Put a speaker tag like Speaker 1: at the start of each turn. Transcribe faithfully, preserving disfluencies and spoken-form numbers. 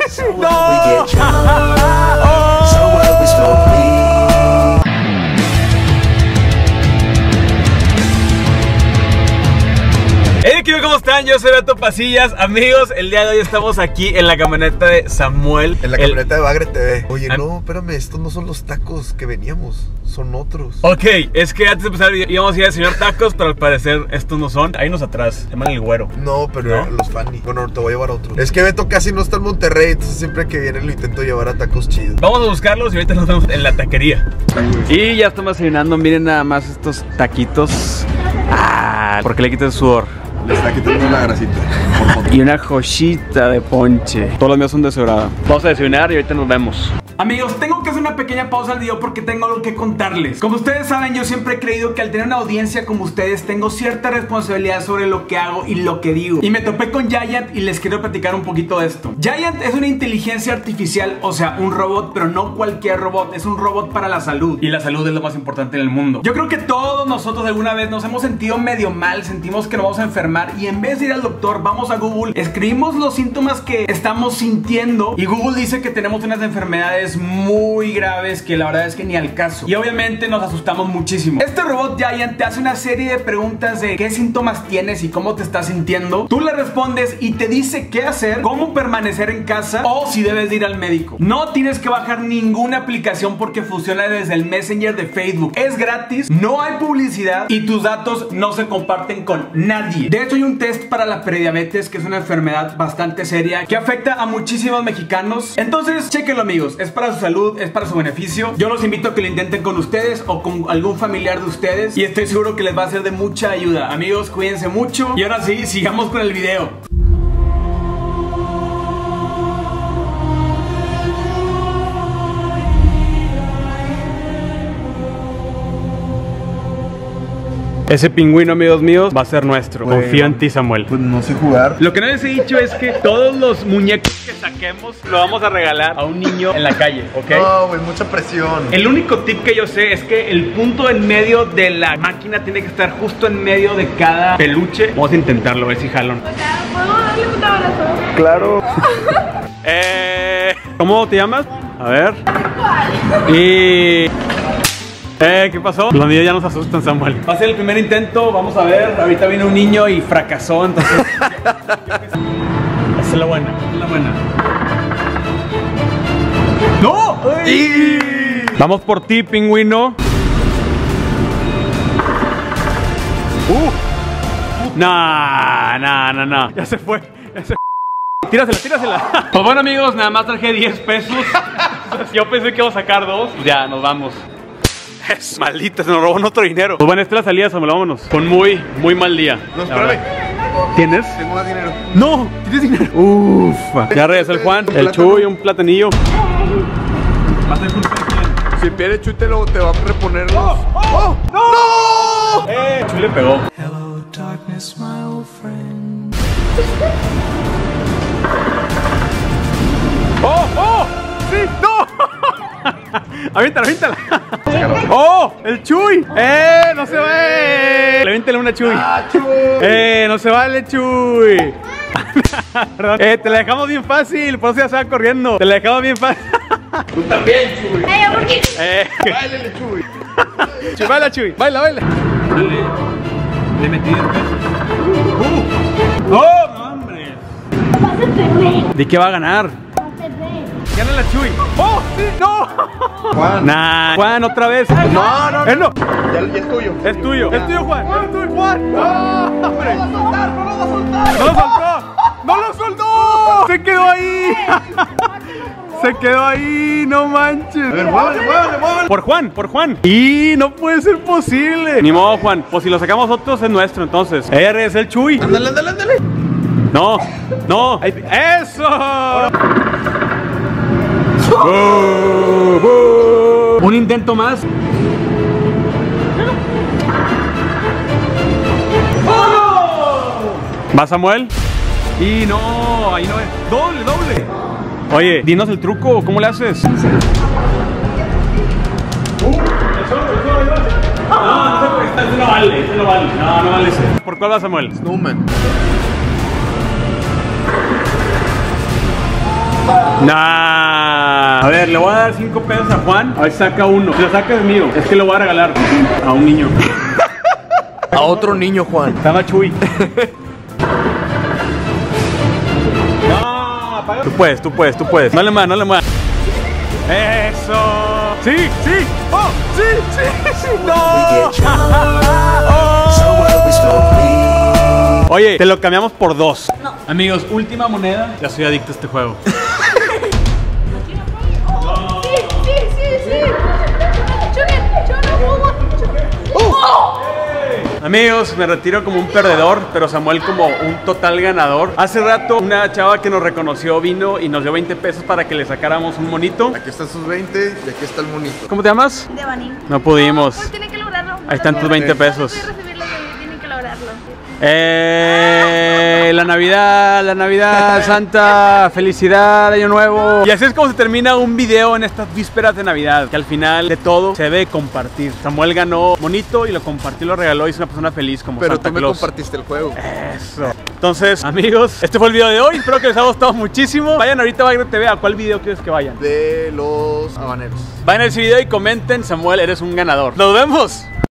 Speaker 1: ¡No! Hey, ¿cómo están? Yo soy Beto Pasillas. Amigos, el día de hoy estamos aquí en la camioneta de Samuel.
Speaker 2: En la
Speaker 1: el...
Speaker 2: camioneta de Bagre T V. Oye, no, espérame, estos no son los tacos que veníamos, son otros.
Speaker 1: Ok, es que antes de empezar íbamos a ir al señor Tacos, pero al parecer estos no son. Hay unos atrás, se llaman el Güero.
Speaker 2: No, pero
Speaker 1: ¿No?
Speaker 2: los Fanny. Bueno, te voy a llevar a otros. Es que Beto casi no está en Monterrey, entonces siempre que viene lo intento llevar a tacos chidos.
Speaker 1: Vamos a buscarlos y ahorita nos vemos en la taquería. Y ya estamos desayunando, miren nada más estos taquitos. Ah, porque le quita el sudor.
Speaker 2: Le está quitando la grasita.
Speaker 1: Y una joyita de ponche. Todos los míos son de cebrada. Vamos a desayunar y ahorita nos vemos. Amigos, tengo que hacer una pequeña pausa al video porque tengo algo que contarles. Como ustedes saben, yo siempre he creído que al tener una audiencia como ustedes tengo cierta responsabilidad sobre lo que hago y lo que digo. Y me topé con Giant y les quiero platicar un poquito de esto. Giant es una inteligencia artificial, o sea, un robot, pero no cualquier robot. Es un robot para la salud. Y la salud es lo más importante en el mundo. Yo creo que todos nosotros alguna vez nos hemos sentido medio mal, sentimos que nos vamos a enfermar y en vez de ir al doctor, vamos a Google, escribimos los síntomas que estamos sintiendo y Google dice que tenemos unas enfermedades muy graves que la verdad es que ni al caso. Y obviamente nos asustamos muchísimo. Este robot Giant te hace una serie de preguntas de qué síntomas tienes y cómo te estás sintiendo. Tú le respondes y te dice qué hacer, cómo permanecer en casa o si debes de ir al médico. No tienes que bajar ninguna aplicación porque funciona desde el Messenger de Facebook. Es gratis, no hay publicidad y tus datos no se comparten con nadie. De hecho hay un test para la prediabetes, que es una enfermedad bastante seria que afecta a muchísimos mexicanos. Entonces, chéquenlo, amigos. Es para su salud, es para su beneficio. Yo los invito a que lo intenten con ustedes o con algún familiar de ustedes y estoy seguro que les va a ser de mucha ayuda. Amigos, cuídense mucho y ahora sí, sigamos con el video. Ese pingüino, amigos míos, va a ser nuestro. Bueno, confío en ti, Samuel.
Speaker 2: Pues no sé jugar.
Speaker 1: Lo que no les he dicho es que todos los muñecos que saquemos lo vamos a regalar a un niño en la calle, ¿ok?
Speaker 2: No, güey, mucha presión.
Speaker 1: El único tip que yo sé es que el punto en medio de la máquina tiene que estar justo en medio de cada peluche. Vamos a intentarlo, a ver si jalón.
Speaker 3: O sea, ¿puedo darle un abrazo?
Speaker 2: Claro.
Speaker 1: eh, ¿Cómo te llamas? A ver. Y... Eh, ¿qué pasó? Los niños ya nos asustan, Samuel. Va a ser el primer intento, vamos a ver. Ahorita viene un niño y fracasó, entonces... Esa es la buena, esa es la buena. ¡No! ¡Ay! Vamos por ti, pingüino. Uh. Nah, nah, nah, nah. Ya se fue, ya se fue. Tírasela, tírasela. Pues bueno, amigos, nada más traje diez pesos. Yo pensé que iba a sacar dos. Ya, nos vamos. Es maldita, se nos robó otro dinero. Pues bueno, esta es la salida, Samuel, vámonos. Con muy, muy mal día.
Speaker 2: No, espérame.
Speaker 1: ¿Tienes?
Speaker 2: Tengo más dinero.
Speaker 1: No, ¿tienes dinero? Ufa. Ya regresó el Juan, el Chuy, un platanillo.
Speaker 2: Si pierde Chuy te, lo, te va a reponer los...
Speaker 1: ¡Oh! ¡Oh! ¡No! ¡No! Eh, Chuy le pegó.
Speaker 4: Hello, darkness, my old friend.
Speaker 1: ¡Oh! ¡Oh! ¡Sí! ¡No! ¡Aviéntala, aviéntala! ¡Oh! ¡El Chuy! ¡Eh! ¡No se va! ¡Eh! Le aviéntale una Chuy.
Speaker 2: ¡Ah, Chuy!
Speaker 1: ¡Eh! ¡No se vale, Chuy! Perdón. ¡Eh! Te la dejamos bien fácil, por eso ya se va corriendo. Te la dejamos bien fácil.
Speaker 2: Tú también, Chuy.
Speaker 3: Ay, ¿por qué?
Speaker 1: ¡Eh!
Speaker 2: Báilale, Chuy.
Speaker 1: Chuy, baila, Chuy. Baila, baila. Dale. Le metí diez pesos. ¡Oh! ¡No, hombre!
Speaker 3: Vas a perder.
Speaker 1: ¿De qué va a ganar?
Speaker 3: Vas a perder.
Speaker 1: ¡Gana la Chuy! ¡Oh! ¡Sí! ¡No!
Speaker 2: Juan.
Speaker 1: Nah. Juan, otra vez.
Speaker 2: No, no,
Speaker 1: Él no.
Speaker 2: Ya, ya es tuyo.
Speaker 1: Es tuyo. Es tuyo, Juan. Es tuyo, Juan. ¡No! ¡Hombre!
Speaker 2: ¡No lo va a soltar! ¡No lo va a soltar!
Speaker 1: ¡No lo soltó! ¡No lo soltó! ¡Se quedó ahí! ¡Se quedó ahí! ¡No manches!
Speaker 2: A ver, muévale, muévale, muévale.
Speaker 1: Por Juan, por Juan. ¡Y no puede ser posible! Ni modo, Juan. Pues si lo sacamos nosotros es nuestro, entonces. ¡Eh, es el Chuy!
Speaker 2: Ándale, ándale, ándale.
Speaker 1: ¡No! ¡No! ¡Eso! ¡Oh! ¡Oh! Un intento más. ¡Oh! ¿Va Samuel? Y no, ahí no es. ¡Doble, doble! Oye, dinos el truco, ¿cómo le haces? Uh, no, ese no vale, ese no vale. No, no vale ese. ¿Por cuál va Samuel?
Speaker 2: Snowman.
Speaker 1: Nah. A ver, le voy a dar cinco pesos a Juan. A ver si saca uno. Si lo saca es mío. Es que lo voy a regalar a un niño.
Speaker 2: A otro niño, Juan.
Speaker 1: Se llama Chuy. No, apaga. Tú puedes, tú puedes, tú puedes. No le muevas, no le muevas. Eso. Sí, sí. Oh, sí, sí, sí. No. Oye, te lo cambiamos por dos.
Speaker 3: No.
Speaker 1: Amigos, última moneda. Ya soy adicto a este juego.
Speaker 3: Oh, sí, sí, sí, sí. Chuyen, chuyen,
Speaker 1: Amigos, me retiro como un perdedor, pero Samuel como un total ganador. Hace rato una chava que nos reconoció vino y nos dio veinte pesos para que le sacáramos un monito.
Speaker 2: Aquí están sus veinte y aquí está el monito.
Speaker 1: ¿Cómo te llamas?
Speaker 3: Devani.
Speaker 1: No pudimos.
Speaker 3: No, pues tienen que lograrlo.
Speaker 1: Ahí están tus veinte pesos.
Speaker 3: No pude recibirlo, tienen que lograrlo.
Speaker 1: Eh, la Navidad, la Navidad, Santa, felicidad, Año Nuevo. Y así es como se termina un video en estas vísperas de Navidad, que al final de todo se debe compartir. Samuel ganó monito y lo compartió, lo regaló y es una persona feliz como
Speaker 2: Pero
Speaker 1: Santa
Speaker 2: tú me
Speaker 1: Claus.
Speaker 2: compartiste el juego.
Speaker 1: Eso. Entonces, amigos, este fue el video de hoy. Espero que les haya gustado muchísimo. Vayan ahorita a Bagre T V. ¿A cuál video quieres que vayan?
Speaker 2: De los habaneros.
Speaker 1: Vayan a ese video y comenten. Samuel, eres un ganador. ¡Nos vemos!